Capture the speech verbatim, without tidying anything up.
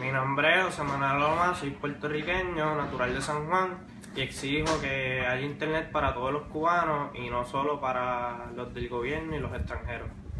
Mi nombre es José Manuel Loma, soy puertorriqueño, natural de San Juan, y exijo que haya internet para todos los cubanos y no solo para los del gobierno y los extranjeros.